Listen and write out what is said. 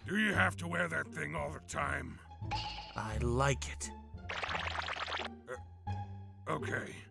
Do you have to wear that thing all the time? I like it. Okay.